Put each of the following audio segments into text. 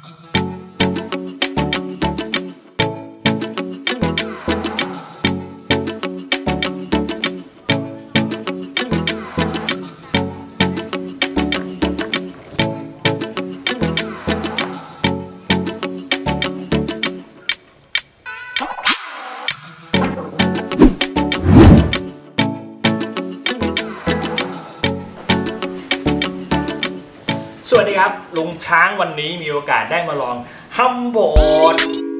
สวัสดีครับลุงช้างวันนี้มีโอกาสได้มาลองฮัมโบด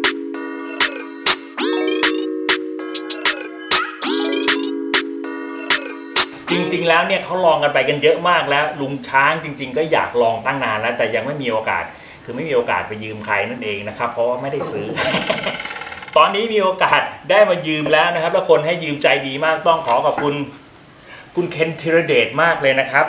จริงๆแล้วเนี่ยเขาลองกันไปกันเยอะมากแล้วลุงช้างจริงๆก็อยากลองตั้งนานแล้วแต่ยังไม่มีโอกาสคือไม่มีโอกาสไปยืมใครนั่นเองนะครับเพราะว่าไม่ได้ซื้อ ตอนนี้มีโอกาสได้มายืมแล้วนะครับแล้วคนให้ยืมใจดีมากต้องขอขอบคุณเคนธีรเดชมากเลยนะครับ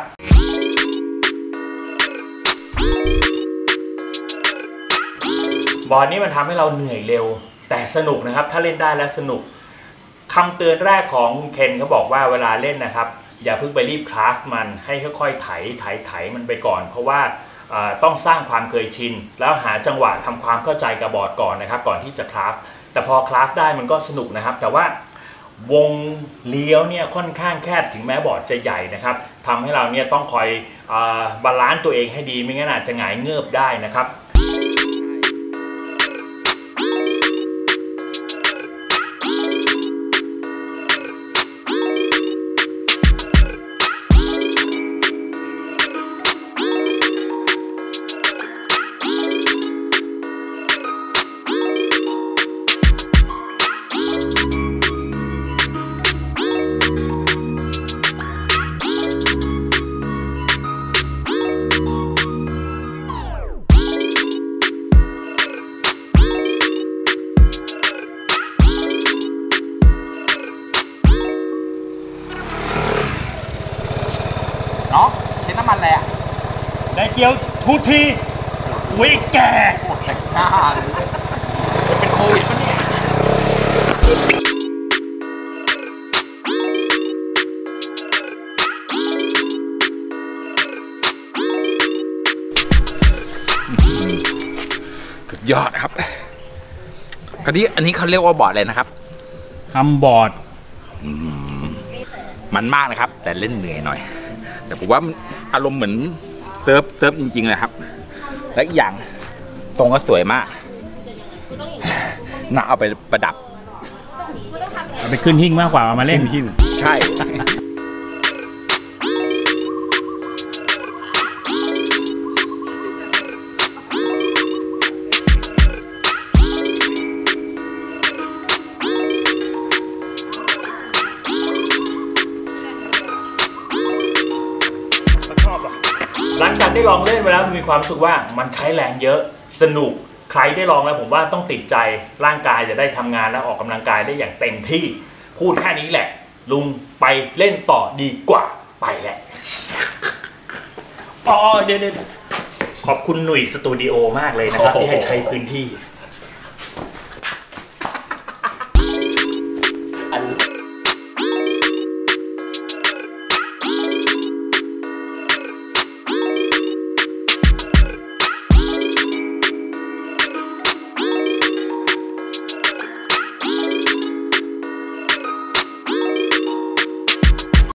บอร์ดนี้มันทำให้เราเหนื่อยเร็วแต่สนุกนะครับถ้าเล่นได้แล้วสนุกคำเตือนแรกของเคนเขาบอกว่าเวลาเล่นนะครับอย่าเพิ่งไปรีบคลาสมันให้ค่อยๆไถมันไปก่อนเพราะว่าต้องสร้างความเคยชินแล้วหาจังหวะทำความเข้าใจกับบอร์ดก่อนนะครับก่อนที่จะคลาสแต่พอคลาสได้มันก็สนุกนะครับแต่ว่าวงเลี้ยวเนี่ยค่อนข้างแคบถึงแม้บอร์ดจะใหญ่นะครับทำให้เราเนี่ยต้องคอยบาลานซ์ตัวเองให้ดีไม่งั้นอาจจะหงายเงือบได้นะครับเนาะใช้น้ำมันอะไรอ่ะได้เกี๊ยวทุกทีวิแก่หมดแต่งหน้าเลยเป็นโควิดปะเนี่ยสุดยอดครับอันนี้เขาเรียกว่าบอร์ดเลยนะครับฮัมบอร์ดมันมากนะครับแต่เล่นเหนื่อยหน่อยแต่ผมว่าอารมณ์เหมือนเซิร์ฟจริงๆเลยครับและอีกอย่างทรงก็สวยมากน่าเอาไปประดับเอาไปขึ้นหิ้งมากกว่าเอามาเล่นหิ้งใช่หลังจากได้ลองเล่นไปแล้วมีความรู้สึกว่ามันใช้แรงเยอะสนุกใครได้ลองแล้วผมว่าต้องติดใจร่างกายจะได้ทำงานและออกกำลังกายได้อย่างเต็มที่พูดแค่นี้แหละลุงไปเล่นต่อดีกว่าไปแหละเดี๋ยวขอบคุณหนุ่ยสตูดิโอมากเลยนะครับที่ให้ใช้พื้นที่